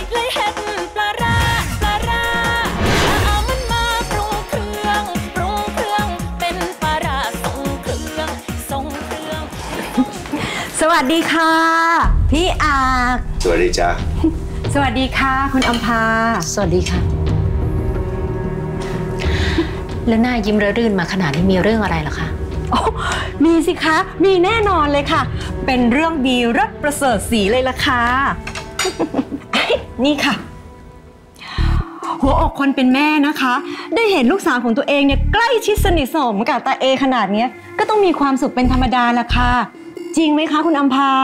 เลยเห็ดปลาร้าเอามันมาปรุงเครื่องเป็นปลาร้าทรงเครื่องสวัสดีค่ะพี่อาร์สวัสดีจ้าสวัสดีค่ะคุณอัมพาสวัสดีค่ะแล้วหน้ายิ้มระรื่นมาขนาดนี้มีเรื่องอะไรเหรอคะมีสิคะมีแน่นอนเลยค่ะเป็นเรื่องดีรสประเสริฐศรีเลยล่ะค่ะ นี่ค่ะหัวอกคนเป็นแม่นะคะได้เห็นลูกสาวของตัวเองเนี่ยใกล้ชิดสนิทสนมกับตาเอขนาดนี้ก็ต้องมีความสุขเป็นธรรมดาละค่ะจริงไหมคะคุณอัมพา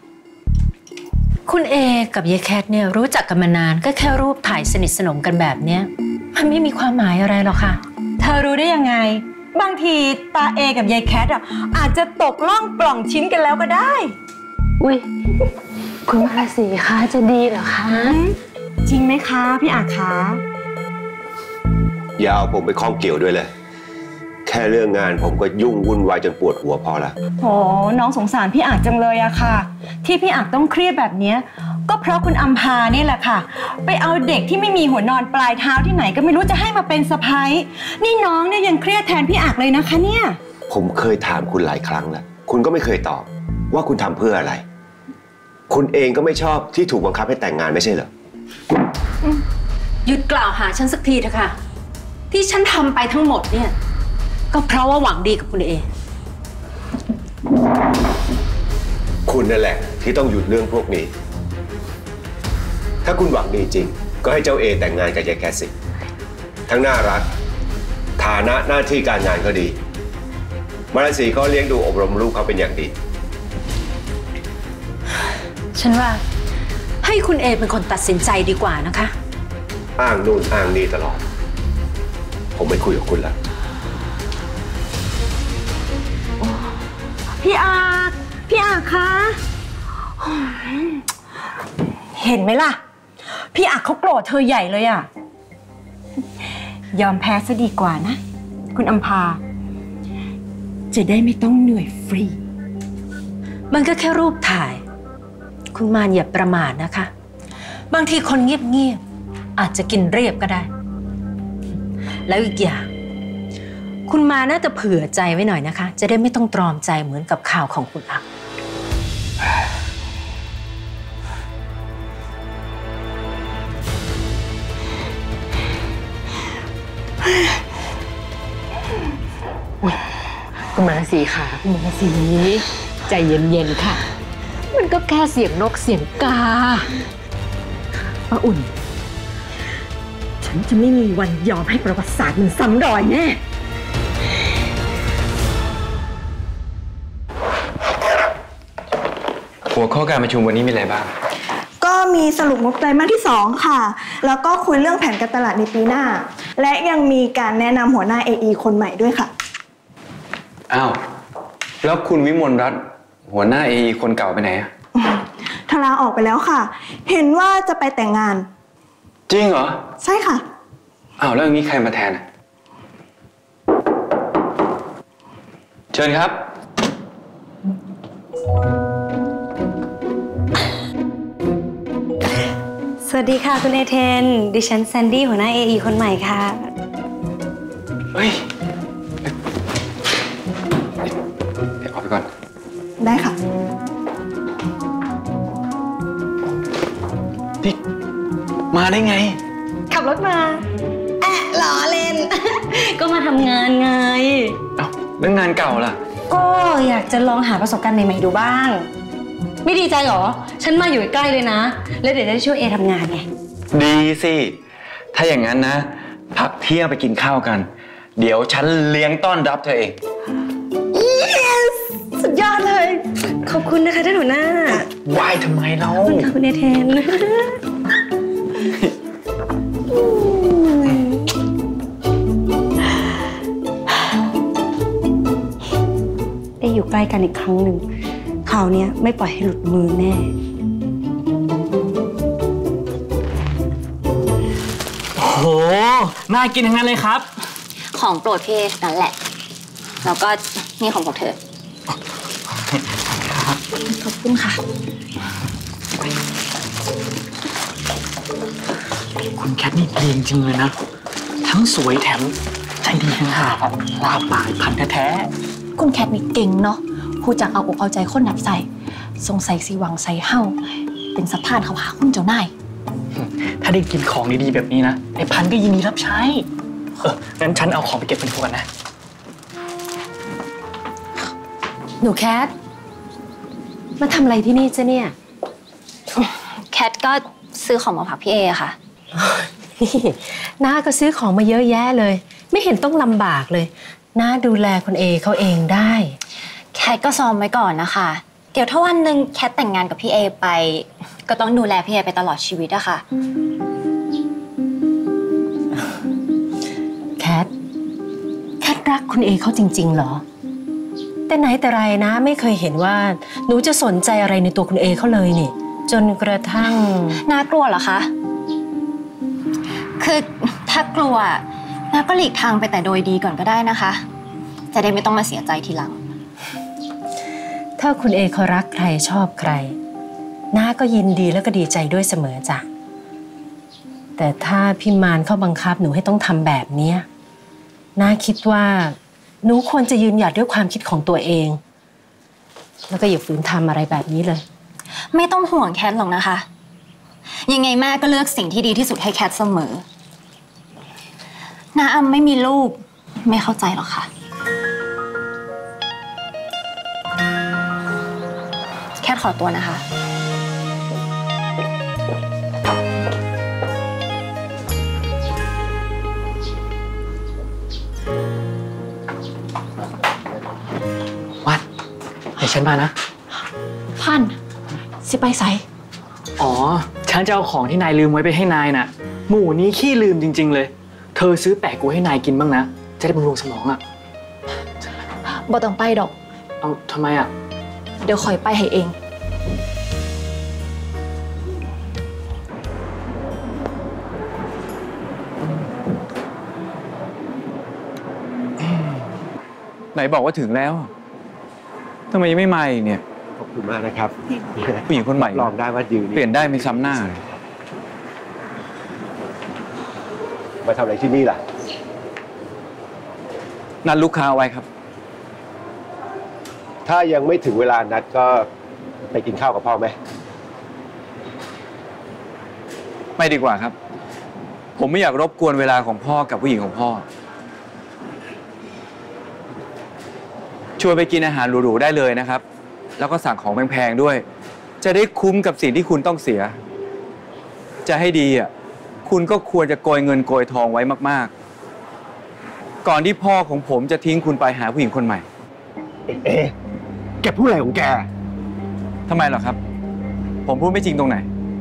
คุณเอกับยายแคทเนี่ยรู้จักกันมานานก็แค่รูปถ่ายสนิทสนมกันแบบเนี้ยมันไม่มีความหมายอะไรหรอกค่ะเธอรู้ได้ยังไงบางทีตาเอกับยายแคทอาจจะตกล่องปล่องชิ้นกันแล้วก็ได้อุ้ยคุณมาราศีคะจะดีเหรอคะจริงไหมคะพี่อาคะอย่าเอาผมไปข้องเกี่ยวด้วยเลยแค่เรื่องงานผมก็ยุ่งวุ่นวายจนปวดหัวพอละโอ้น้องสงสารพี่อาจังเลยอะค่ะที่พี่อาต้องเครียดแบบนี้ก็เพราะคุณอัมพานี่แหละค่ะไปเอาเด็กที่ไม่มีหัวนอนปลายเท้าที่ไหนก็ไม่รู้จะให้มาเป็นสะใภ้นี่น้องเนี่ยยังเครียดแทนพี่อาเลยนะคะเนี่ยผมเคยถามคุณหลายครั้งแล้วคุณก็ไม่เคยตอบว่าคุณทำเพื่ออะไรคุณเองก็ไม่ชอบที่ถูกบังคับให้แต่งงานไม่ใช่เหรอหยุดกล่าวหาฉันสักทีเถอะค่ะที่ฉันทำไปทั้งหมดเนี่ยก็เพราะว่าหวังดีกับคุณเอคุณนั่นแหละที่ต้องหยุดเรื่องพวกนี้ถ้าคุณหวังดีจริงก็ให้เจ้าเอแต่งงานกับยายแคทสิทั้งน่ารักฐานะหน้าที่การงานก็ดีมาราศีก็เลี้ยงดูอบรมลูกเขาเป็นอย่างดีฉันว่าให้คุณเอเป็นคนตัดสินใจดีกว่านะคะอ้างนู่นอ้างนี่ตลอดผมไม่คุยกับคุณแล้วพี่อาคะเห็นไหมล่ะพี่อาเขาโกรธเธอใหญ่เลยอะยอมแพ้ซะดีกว่านะคุณอัมพาจะได้ไม่ต้องเหนื่อยฟรีมันก็แค่รูปถ่ายคุณมารอย่าประมาทนะคะบางทีคนเงียบๆอาจจะกินเรียบก็ได้แล้วอีกอย่างคุณมาน่าจะเผื่อใจไว้หน่อยนะคะจะได้ไม่ต้องตรอมใจเหมือนกับข่าวของคุณอักคุณมาราศีค่ะคุณมาราศีใจเย็นๆค่ะมันก็แค่เสียงนกเสียงกาป้าอุ่นฉันจะไม่มีวันยอมให้ประวัติศาสตร์มันซ้ำรอยแน่หัวข้อการประชุมวันนี้มีอะไรบ้างก็มีสรุปงบไตรมาสที่2ค่ะแล้วก็คุยเรื่องแผนการตลาดในปีหน้าและยังมีการแนะนำหัวหน้า AE คนใหม่ด้วยค่ะอ้าวแล้วคุณวิมลรัตน์หัวหน้า AE คนเก่าไปไหนอะทลาออกไปแล้วค่ะเห็นว่าจะไปแต่งงานจริงเหรอใช่ค่ะอ้าวแล้วอย่างนี้ใครมาแทนเชิญครับสวัสดีค่ะคุณเอเทนดิฉันแซนดี้หัวหน้า AE คนใหม่ค่ะเฮ้ยเดี๋ยวออกไปก่อนได้ค่ะนี่มาได้ไงขับรถมาล้อเล่น ก็มาทำงานไงเอ้าเรื่องงานเก่าล่ะก็อยากจะลองหาประสบการณ์ใหม่ๆดูบ้างไม่ดีใจหรอฉันมาอยู่ใกล้เลยนะแล้วเดี๋ยวได้ช่วยเอทำงานไงดีสิถ้าอย่างนั้นนะพักเที่ยงไปกินข้าวกันเดี๋ยวฉันเลี้ยงต้อนรับเธอเอง yes สุดยอดเลยขอบคุณนะคะท่านหัวหน้าไหว้ทำไมเราขอบคุณค่ะคุณเอเทนได้อยู่ใกล้กันอีกครั้งหนึ่งคราวนี้ไม่ปล่อยให้หลุดมือแน่โอ้โหน่ากินทั้งนั้นเลยครับของโปรดพี่นั่นแหละแล้วก็นี่ของเธอขอบคุณค่ะคุณแคทนี่ดีจริงๆเลยนะทั้งสวยแถมใจดีทั้งหาลาบปากพันแท้ๆคุณแคทนี่เก่งเนาะผู้จักเอาอกเอาใจคนหนักใส่สงสัยสีหวังใส่เฮ้าเป็นสะพานเขาหาคุณเจ้านายถ้าได้กินของดีๆแบบนี้นะไอ้พันก็ยินดีรับใช้งั้นฉันเอาของไปเก็บเป็นพวกกันนะหนูแคทมาทำอะไรที่นี่จ๊ะเนี่ยแคทก็ซื้อของมาฝากพี่เอค่ะน้าก็ซื้อของมาเยอะแยะเลยไม่เห็นต้องลำบากเลยน้าดูแลคุณเอเขาเองได้แคทก็ซ้อมไว้ก่อนนะคะเดี๋ยวถ้าวันหนึ่งแคทแต่งงานกับพี่เอไปก็ต้องดูแลพี่เอไปตลอดชีวิตอะค่ะแคทรักคุณเอเขาจริงๆเหรอแต่ไหนแต่ไรนะไม่เคยเห็นว่าหนูจะสนใจอะไรในตัวคุณเอเขาเลยนี่จนกระทั่งน่ากลัวเหรอคะคือถ้ากลัวน้าก็หลีกทางไปแต่โดยดีก่อนก็ได้นะคะจะได้ไม่ต้องมาเสียใจทีหลังถ้าคุณเอเขารักใครชอบใครน้าก็ยินดีแล้วก็ดีใจด้วยเสมอจ้ะแต่ถ้าพี่มารเขาบังคับหนูให้ต้องทำแบบนี้น้าคิดว่าหนูควรจะยืนหยัดด้วยความคิดของตัวเองแล้วก็อย่าฝืนทำอะไรแบบนี้เลยไม่ต้องห่วงแคทหรอกนะคะยังไงแม่ก็เลือกสิ่งที่ดีที่สุดให้แคทเสมอน้าอ้ำไม่มีลูกไม่เข้าใจหรอกค่ะแคทขอตัวนะคะวัดเดี๋ยวฉันมานะพันสิไปใส่อ๋อฉันจะเอาของที่นายลืมไว้ไปให้นายน่ะหมูนี้ขี้ลืมจริงๆเลยเธอซื้อแปะกูให้นายกินบ้างนะจะได้บำรุงสมองอ่ะบ่ต้องไปดอกเอาทำไมอ่ะเดี๋ยวคอยไปให้เองไหนบอกว่าถึงแล้วทำไมยังไม่มาอีกเนี่ยขอบคุณมากนะครับผู้หญิงคนใหม่ลองได้ว่ายืนเปลี่ยนได้ไม่ซ้ำหน้าเลยมาทำอะไรที่นี่ล่ะนัดลูกค้าไว้ครับถ้ายังไม่ถึงเวลานัดก็ไปกินข้าวกับพ่อไหมไม่ดีกว่าครับผมไม่อยากรบกวนเวลาของพ่อกับผู้หญิงของพ่อชวนไปกินอาหารหรูๆได้เลยนะครับแล้วก็สั่งของแพงๆด้วยจะได้คุ้มกับสิ่งที่คุณต้องเสียจะให้ดีอ่ะคุณก็ควรจะโกยเงินโกยทองไว้มากๆก่อนที่พ่อของผมจะทิ้งคุณไปหาผู้หญิงคนใหม่แกพูดอะไรของแกทำไมเหรอครับผมพูดไม่จริงตรงไหน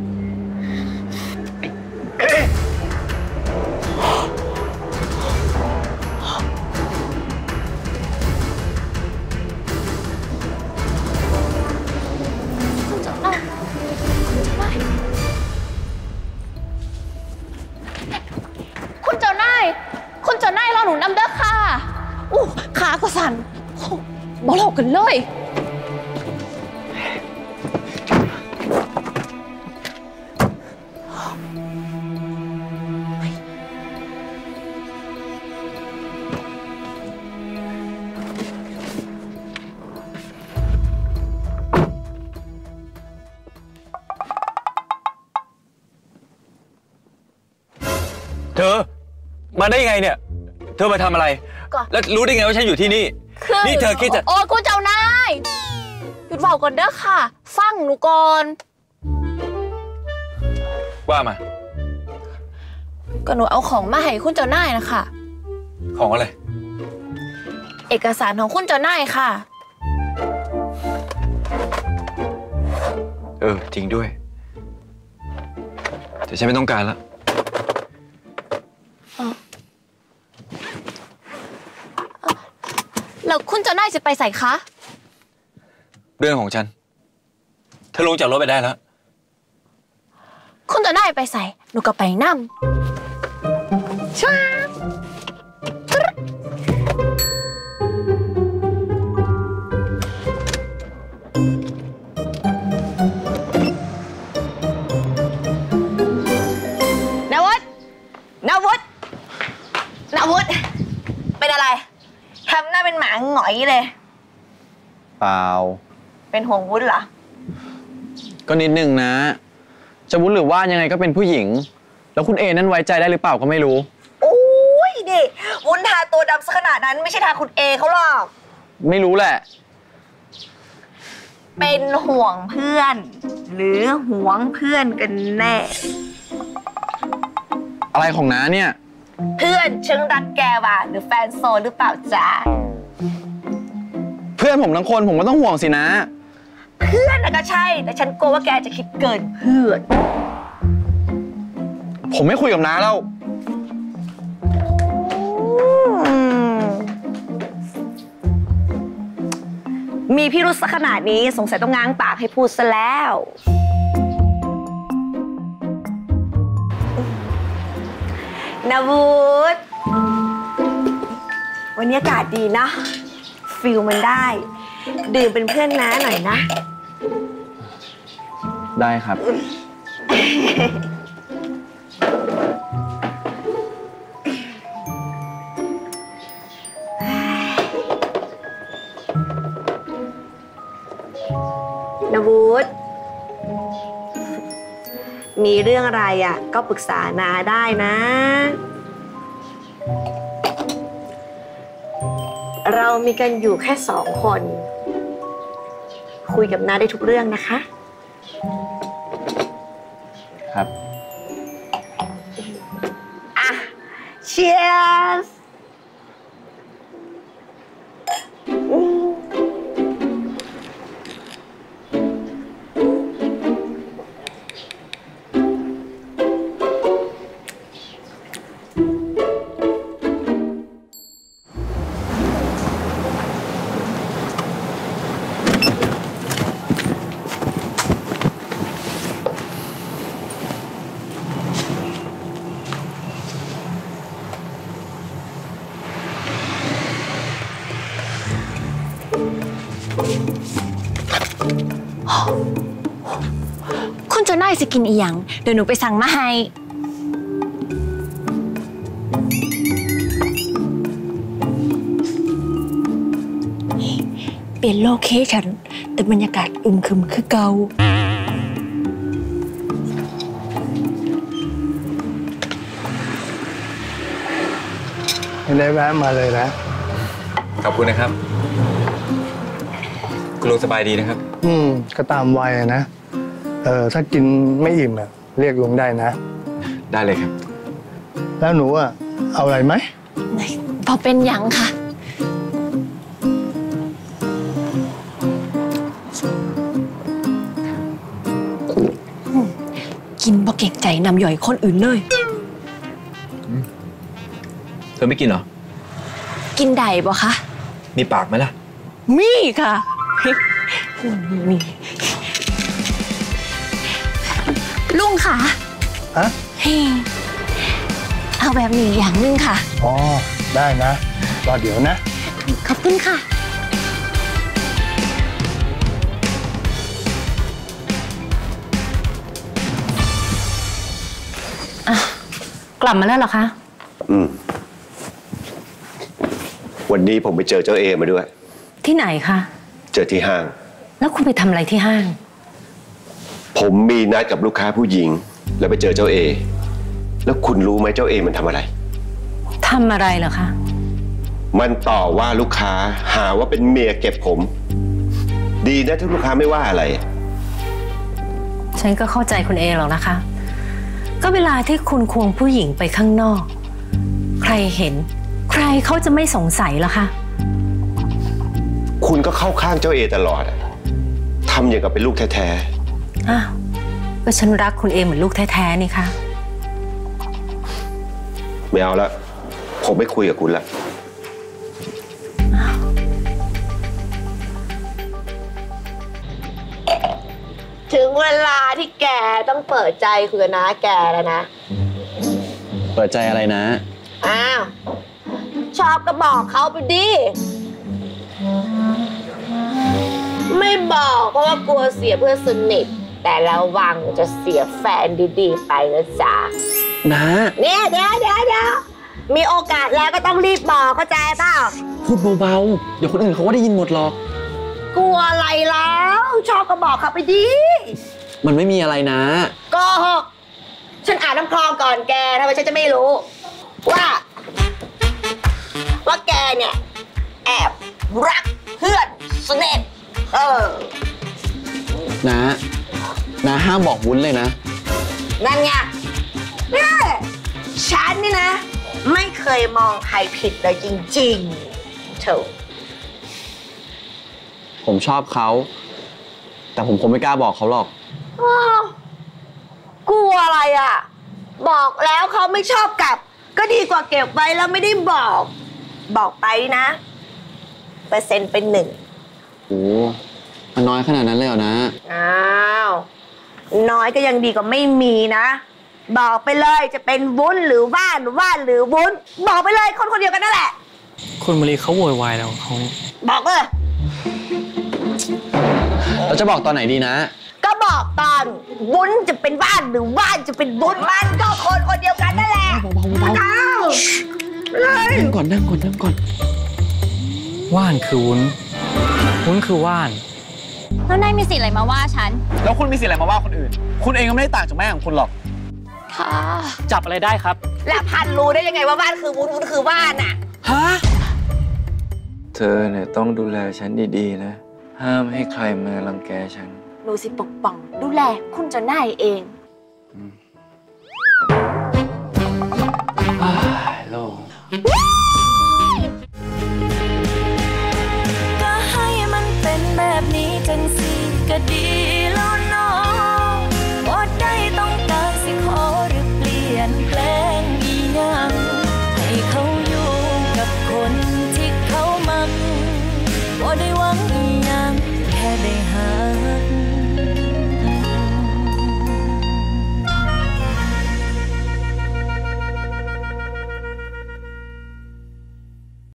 คุณเจ้านายรอหนูนำเด้อค่ะอู้ขาก็สั่นบ่หลอกกันเลยเธอมาได้ยังไงเนี่ยเธอมาทำอะไรแล้วรู้ได้ไงว่าฉันอยู่ที่นี่นี่เธอคิดจะโอ้คุณเจ้านายหยุดเว้าก่อนเด้อค่ะฟังหนูก่อนว่ามาก็หนูเอาของมาให้คุณเจ้านายนะคะของอะไรเอกสารของคุณเจ้านายค่ะจริงด้วยแต่ฉันไม่ต้องการแล้วแล้วคุณเจ้านายจะไปใส่คะเรื่องของฉันเธอลงจากรถไปได้แล้วคุณเจ้านายไปใส่หนูก็ไปนำช้าหมาหงอยเลยเปล่าเป็นห่วงวุ้นเหรอก็นิดนึงนะ จะวุ้นหรือว่ายังไงก็เป็นผู้หญิง แล้วคุณเอนั่นไว้ใจได้หรือเปล่าก็ไม่รู้โอ้ยดิวุ้นทาตัวดำซะขนาดนั้นไม่ใช่ทาคุณเอเขาหรอกไม่รู้แหละเป็นห่วงเพื่อน หรือหวงเพื่อนกันแน่อะไรของน้าเนี่ยเพื่อนฉันรักแกว่ะหรือแฟนโซนหรือเปล่าจ๊ะเพื่อนผมทั้งคนผมก็ต้องห่วงสินะเพื่อนน่ะก็ใช่แต่ฉันกลัวว่าแกจะคิดเกินเพื่อนผมไม่คุยกับน้าแล้วมีพิรุษขนาดนี้สงสัยต้องง้างปากให้พูดซะแล้วนาวูดวันนี้อากาศดีนะฟิลมันได้ดื่มเป็นเพื่อนน้าหน่อยนะได้ครับนาวูดมีเรื่องอะไรอ่ะก็ปรึกษานาได้นะ เรามีกันอยู่แค่2 คนคุยกับนาได้ทุกเรื่องนะคะครับอ่ะ cheers คุณเจ้านายจะกินอีหยังเดี๋ยวหนูไปสั่งมาให้เปลี่ยนโลเคชั่นแต่บรรยากาศอึมครึมคือเก่าไม่ได้แวะมาเลยนะขอบคุณนะครับคุณลุงสบายดีนะครับก็ตามวัยนะถ้ากินไม่อิ่มอะเรียกลุงได้นะได้เลยครับแล้วหนูอะเอาอะไรไหมพอเป็นหยังค่ะกินบ่เก่งใจนำย่อยคนอื่นเลยเธอไม่กินเหรอกินได้บ่คะมีปากไหมล่ะมีค่ะนี่ลุงค่ะฮะเอาแบบนี้อย่างนึงค่ะอ๋อได้นะรอเดี๋ยวนะขอบคุณค่ะกลับมาแล้วเหรอคะวันนี้ผมไปเจอเจ้าเอมาด้วยที่ไหนคะเจอที่ห้างแล้วคุณไปทำอะไรที่ห้างผมมีนัดกับลูกค้าผู้หญิง แล้วไปเจอเจ้าเอ แล้วคุณรู้ไหมเจ้าเอมันทำอะไรทำอะไรเหรอคะมันต่อว่าลูกค้าหาว่าเป็นเมียเก็บผม ดีนะที่ลูกค้าไม่ว่าอะไรฉันก็เข้าใจคุณเอหรอกนะคะ ก็เวลาที่คุณควงผู้หญิงไปข้างนอก ใครเห็น ใครเขาจะไม่สงสัยล่ะคะคุณก็เข้าข้างเจ้าเอตลอดอะทำอย่างกับเป็นลูกแท้อ้าว ก็ฉันรักคุณเอเหมือนลูกแท้ๆนี่คะๆไม่เอาละผมไม่คุยกับคุณละถึงเวลาที่แกต้องเปิดใจคุยกับน้าแกแล้วนะเปิดใจอะไรนะอ้าว ชอบก็บอกเขาไปดิ ไม่บอกเพราะว่ากลัวเสียเพื่อนสนิท แต่ระวังจะเสียแฟนดีๆไปนะจ๊ะนะเนี่ยเดี๋ยวมีโอกาสแล้วก็ต้องรีบบอกเข้าใจเปล่าพูดเบาๆ เดี๋ยวคนอื่นเขาก็ได้ยินหมดหรอกกลัวอะไรแล้วชอบก็บอกเขาไปดิมันไม่มีอะไรนะโกหกฉันอ่านน้ำคลองก่อนแกทำไมฉันจะไม่รู้ว่าแกเนี่ยแอบรักเพื่อนสนิทนะห้ามบอกวุ้นเลยนะนั่นไงเนี่ยฉันนี่นะ ไม่เคยมองใครผิดเลยจริงๆเถอะผมชอบเขา แต่ผมคงไม่กล้าบอกเขาหรอกกลัวอะไรอ่ะบอกแล้วเขาไม่ชอบกลับก็ดีกว่าเก็บไว้แล้วไม่ได้บอกไปนะเปอร์เซ็นต์เป็น1 โอ้มันน้อยขนาดนั้นเลยเหรอนะอ้าวน้อยก็ยังดีกว่าไม่มีนะบอกไปเลยจะเป็นวุ้นหรือว่านหรือวุ้นบอกไปเลยคนเดียวกันนั่นแหละคุณมารีเขาโวยวายแล้วเขาบอกเลยเราจะบอกตอนไหนดีนะก็บอกตอนวุ้นจะเป็นว่านหรือว่านจะเป็นวุ้นมันก็คนเดียวกันนั่นแหละนั่งก่อนว่านคือวุ้นคือว่านแล้วนายมีสิทธิ์อะไรมาว่าฉันแล้วคุณมีสิทธิ์อะไรมาว่าคนอื่นคุณเองก็ไม่ได้ต่างจากแม่ของคุณหรอกค่ะจับอะไรได้ครับแล้วพันรู้ได้ยังไงว่าว่านคือวุ้นคือว่านอ่ะฮะเธอเนี่ยต้องดูแลฉันดีๆนะห้ามให้ใครมารังแกฉันหนูสิปกป้องดูแลคุณเจ้านายเอง